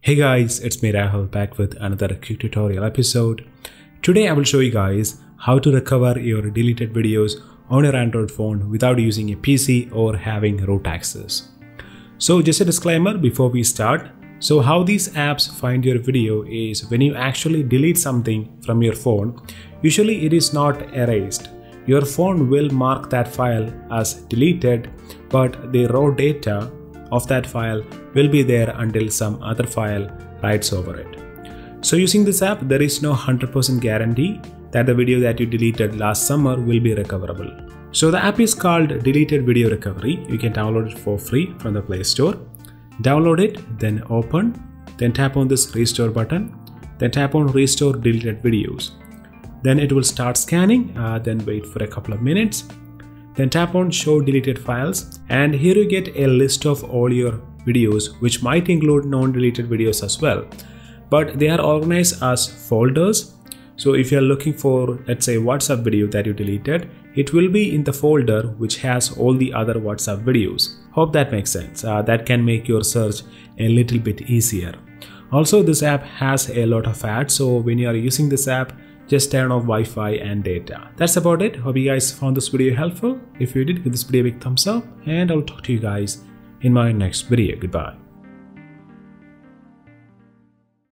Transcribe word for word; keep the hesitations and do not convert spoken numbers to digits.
Hey guys, it's me Rahul back with another quick tutorial episode. Today I will show you guys how to recover your deleted videos on your Android phone without using a P C or having root access. So just a disclaimer before we start. So how these apps find your video is when you actually delete something from your phone, usually it is not erased. Your phone will mark that file as deleted, but the raw data of that file will be there until some other file writes over it. So using this app, there is no one hundred percent guarantee that the video that you deleted last summer will be recoverable. So the app is called Deleted Video Recovery. You can download it for free from the Play Store. Download it, then open, then tap on this restore button, then tap on restore deleted videos. Then it will start scanning, uh, then wait for a couple of minutes. Then tap on show deleted files, and here you get a list of all your videos, which might include non-deleted videos as well, but they are organized as folders. So if you are looking for, let's say, WhatsApp video that you deleted, it will be in the folder which has all the other WhatsApp videos. Hope that makes sense. Uh, that can make your search a little bit easier. Also, this app has a lot of ads, so when you are using this app, just turn off Wi-Fi and data. That's about it. Hope you guys found this video helpful. If you did, give this video a big thumbs up, and I'll talk to you guys in my next video. Goodbye.